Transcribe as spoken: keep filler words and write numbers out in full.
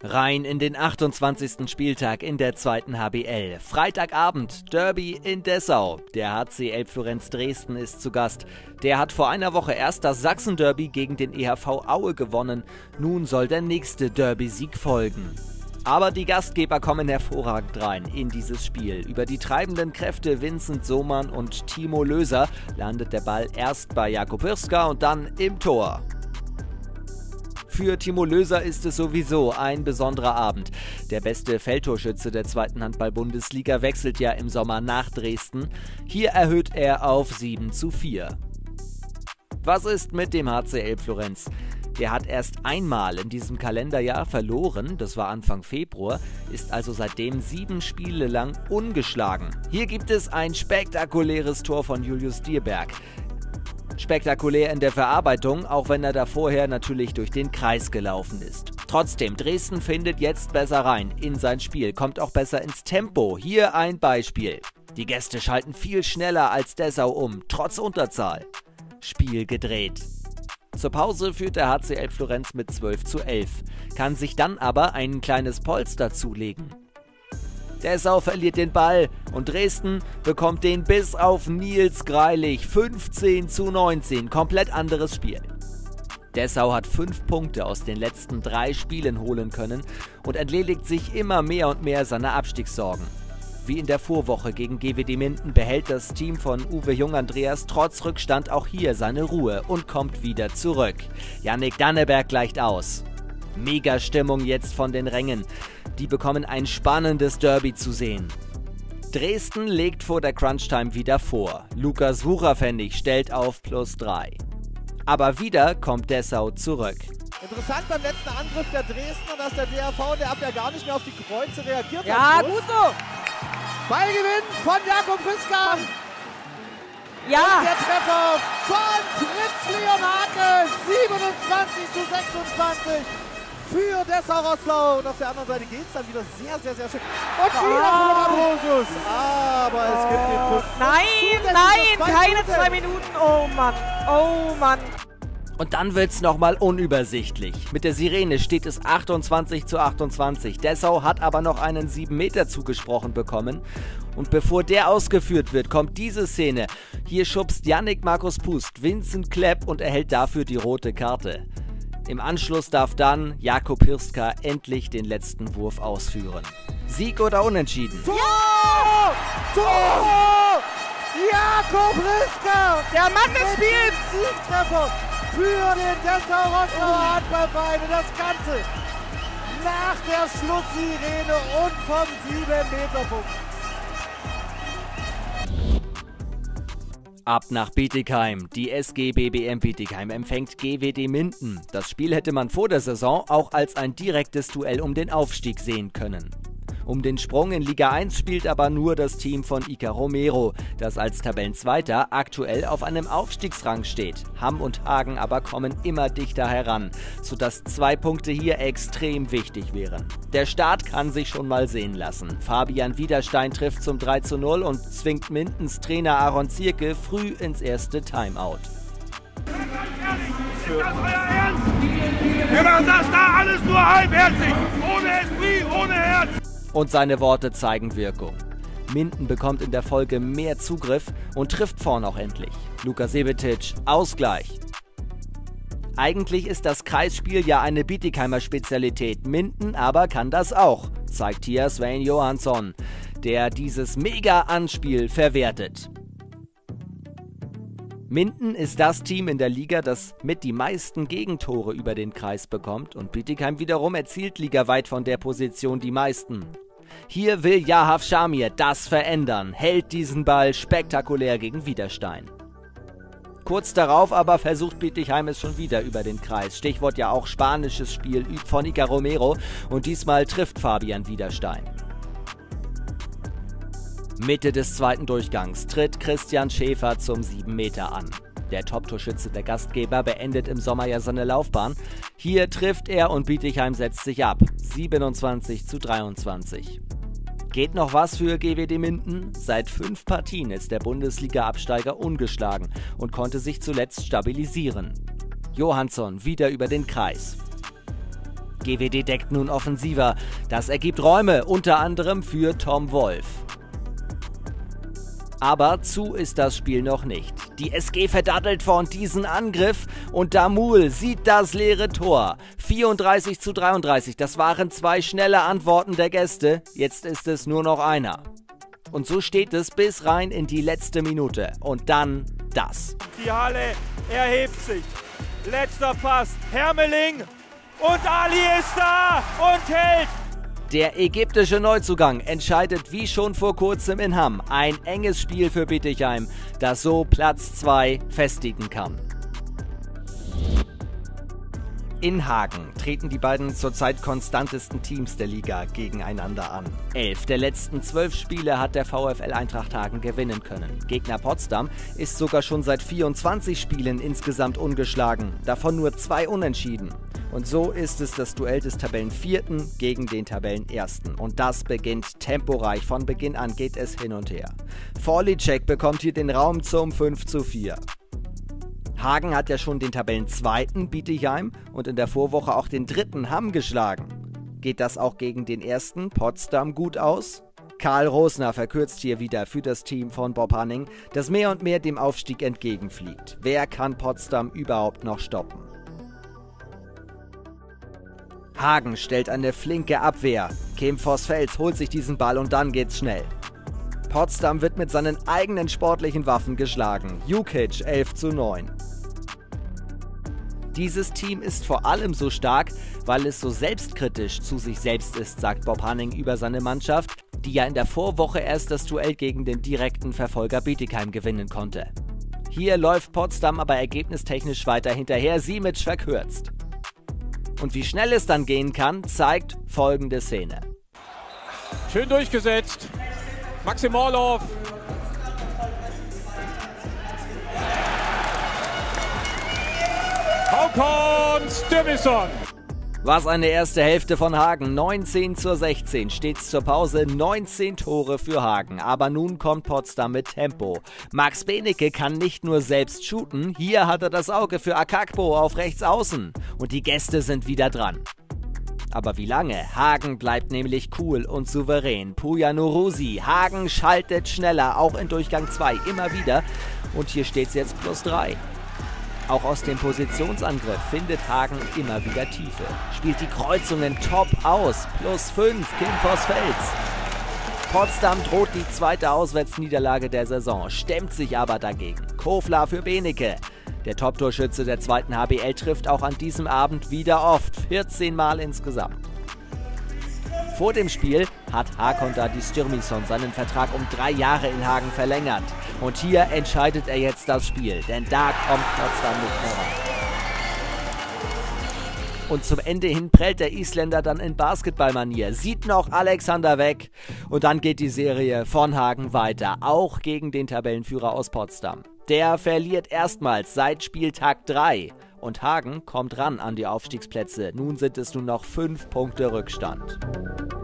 Rein in den achtundzwanzigsten Spieltag in der zweiten H B L. Freitagabend, Derby in Dessau. Der H C Elbflorenz Dresden ist zu Gast. Der hat vor einer Woche erst das Sachsen-Derby gegen den E H V Aue gewonnen. Nun soll der nächste Derby-Sieg folgen. Aber die Gastgeber kommen hervorragend rein in dieses Spiel. Über die treibenden Kräfte Vincent Sohmann und Timo Löser landet der Ball erst bei Jakub Hirska und dann im Tor. Für Timo Löser ist es sowieso ein besonderer Abend. Der beste Feldtorschütze der zweiten Handball-Bundesliga wechselt ja im Sommer nach Dresden. Hier erhöht er auf sieben zu vier. Was ist mit dem H C Elbflorenz? Der hat erst einmal in diesem Kalenderjahr verloren, das war Anfang Februar, ist also seitdem sieben Spiele lang ungeschlagen. Hier gibt es ein spektakuläres Tor von Julius Dierberg. Spektakulär in der Verarbeitung, auch wenn er da vorher natürlich durch den Kreis gelaufen ist. Trotzdem, Dresden findet jetzt besser rein in sein Spiel, kommt auch besser ins Tempo. Hier ein Beispiel. Die Gäste schalten viel schneller als Dessau um, trotz Unterzahl. Spiel gedreht. Zur Pause führt der H C Elbflorenz mit zwölf zu elf, kann sich dann aber ein kleines Polster zulegen. Dessau verliert den Ball und Dresden bekommt den bis auf Nils Greilich. fünfzehn zu neunzehn, komplett anderes Spiel. Dessau hat fünf Punkte aus den letzten drei Spielen holen können und entledigt sich immer mehr und mehr seiner Abstiegssorgen. Wie in der Vorwoche gegen G W D Minden behält das Team von Uwe Jung-Andreas trotz Rückstand auch hier seine Ruhe und kommt wieder zurück. Jannik Danneberg gleicht aus. Mega Stimmung jetzt von den Rängen. Die bekommen ein spannendes Derby zu sehen. Dresden legt vor der Crunchtime wieder vor. Lukas Wucherpfennig stellt auf plus drei. Aber wieder kommt Dessau zurück. Interessant beim letzten Angriff der Dresdner, dass der D R V in der Abwehr gar nicht mehr auf die Kreuze reagiert hat. Ja, gut so. Ballgewinn von Jakub Hirska. Ja. Und der Treffer von Fritz Leonhake. siebenundzwanzig zu sechsundzwanzig. Für Dessau-Rosslau. Und auf der anderen Seite geht es dann wieder sehr, sehr, sehr schön. Und wieder von Ambrosius. Aber es gibt den fünf. Nein, nein, keine zwei Minuten. Oh Mann, oh Mann. Und dann wird's nochmal unübersichtlich. Mit der Sirene steht es achtundzwanzig zu achtundzwanzig. Dessau hat aber noch einen sieben Meter zugesprochen bekommen. Und bevor der ausgeführt wird, kommt diese Szene. Hier schubst Yannick Markus Pust Vincent Klepp und erhält dafür die rote Karte. Im Anschluss darf dann Jakub Hirska endlich den letzten Wurf ausführen. Sieg oder Unentschieden? Tor! Tor! Jakub Hirska! Der Mann des Spiels! Siegtreffer für den Dessau-Rossauer Handballverein. Das Ganze nach der Schlusssirene und vom sieben Meter Punkt. Ab nach Bietigheim. Die S G B B M Bietigheim empfängt G W D Minden. Das Spiel hätte man vor der Saison auch als ein direktes Duell um den Aufstieg sehen können. Um den Sprung in Liga eins spielt aber nur das Team von Ica Romero, das als Tabellenzweiter aktuell auf einem Aufstiegsrang steht. Hamm und Hagen aber kommen immer dichter heran, sodass zwei Punkte hier extrem wichtig wären. Der Start kann sich schon mal sehen lassen. Fabian Widerstein trifft zum drei zu null und zwingt Mindens Trainer Aaron Zierke früh ins erste Timeout. Ist das euer Ernst? Wir machen das da alles nur halbherzig, ohne Esprit, ohne Herz. Und seine Worte zeigen Wirkung. Minden bekommt in der Folge mehr Zugriff und trifft vorn auch endlich. Luka Sebetic, Ausgleich. Eigentlich ist das Kreisspiel ja eine Bietigheimer Spezialität. Minden aber kann das auch, zeigt hier Sven Johansson, der dieses Mega-Anspiel verwertet. Minden ist das Team in der Liga, das mit die meisten Gegentore über den Kreis bekommt und Bietigheim wiederum erzielt ligaweit von der Position die meisten. Hier will Yahav Shamir das verändern, hält diesen Ball spektakulär gegen Widerstein. Kurz darauf aber versucht Bietigheim es schon wieder über den Kreis. Stichwort ja auch spanisches Spiel von Ica Romero und diesmal trifft Fabian Widerstein. Mitte des zweiten Durchgangs tritt Christian Schäfer zum sieben Meter an. Der Top-Torschütze der Gastgeber beendet im Sommer ja seine Laufbahn. Hier trifft er und Bietigheim setzt sich ab. siebenundzwanzig zu dreiundzwanzig. Geht noch was für G W D Minden? Seit fünf Partien ist der Bundesliga-Absteiger ungeschlagen und konnte sich zuletzt stabilisieren. Johansson wieder über den Kreis. G W D deckt nun offensiver. Das ergibt Räume, unter anderem für Tom Wolf. Aber zu ist das Spiel noch nicht. Die S G verdattelt vorn diesen Angriff und Damul sieht das leere Tor. vierunddreißig zu dreiunddreißig, das waren zwei schnelle Antworten der Gäste. Jetzt ist es nur noch einer. Und so steht es bis rein in die letzte Minute. Und dann das. Die Halle erhebt sich. Letzter Pass. Hermeling. Und Ali ist da und hält. Der ägyptische Neuzugang entscheidet wie schon vor kurzem in Hamm. Ein enges Spiel für Bietigheim, das so Platz zwei festigen kann. In Hagen treten die beiden zurzeit konstantesten Teams der Liga gegeneinander an. Elf der letzten zwölf Spiele hat der VfL Eintracht Hagen gewinnen können. Gegner Potsdam ist sogar schon seit vierundzwanzig Spielen insgesamt ungeschlagen, davon nur zwei Unentschieden. Und so ist es das Duell des Tabellenvierten gegen den Tabellenersten. Und das beginnt temporeich. Von Beginn an geht es hin und her. Vorlicek bekommt hier den Raum zum fünf zu vier. Hagen hat ja schon den Tabellenzweiten Bietigheim und in der Vorwoche auch den dritten Hamm geschlagen. Geht das auch gegen den ersten Potsdam gut aus? Karl Rosner verkürzt hier wieder für das Team von Bob Hanning, das mehr und mehr dem Aufstieg entgegenfliegt. Wer kann Potsdam überhaupt noch stoppen? Hagen stellt eine flinke Abwehr. Kim Voss-Fels holt sich diesen Ball und dann geht's schnell. Potsdam wird mit seinen eigenen sportlichen Waffen geschlagen. Jukic elf zu neun. Dieses Team ist vor allem so stark, weil es so selbstkritisch zu sich selbst ist, sagt Bob Hanning über seine Mannschaft, die ja in der Vorwoche erst das Duell gegen den direkten Verfolger Bietigheim gewinnen konnte. Hier läuft Potsdam aber ergebnistechnisch weiter hinterher, Simic verkürzt. Und wie schnell es dann gehen kann, zeigt folgende Szene. Schön durchgesetzt. Maxim Orlov. Håkon Stürmisson. Was eine erste Hälfte von Hagen. neunzehn zu sechzehn. Stets zur Pause neunzehn Tore für Hagen. Aber nun kommt Potsdam mit Tempo. Max Benecke kann nicht nur selbst shooten. Hier hat er das Auge für Akakpo auf rechts außen. Und die Gäste sind wieder dran. Aber wie lange? Hagen bleibt nämlich cool und souverän. Puja Nurusi. Hagen schaltet schneller, auch in Durchgang zwei immer wieder. Und hier steht es jetzt plus drei. Auch aus dem Positionsangriff findet Hagen immer wieder Tiefe. Spielt die Kreuzungen top aus. Plus fünf, Kim Voss-Fels. Potsdam droht die zweite Auswärtsniederlage der Saison, stemmt sich aber dagegen. Kofler für Benecke. Der Top-Torschütze der zweiten H B L trifft auch an diesem Abend wieder oft, vierzehn Mal insgesamt. Vor dem Spiel hat Håkon Stürmisson seinen Vertrag um drei Jahre in Hagen verlängert. Und hier entscheidet er jetzt das Spiel, denn da kommt Potsdam nicht voran. Und zum Ende hin prellt der Isländer dann in Basketballmanier, sieht noch Alexander weg und dann geht die Serie von Hagen weiter, auch gegen den Tabellenführer aus Potsdam. Der verliert erstmals seit Spieltag drei und Hagen kommt ran an die Aufstiegsplätze. Nun sind es nur noch fünf Punkte Rückstand.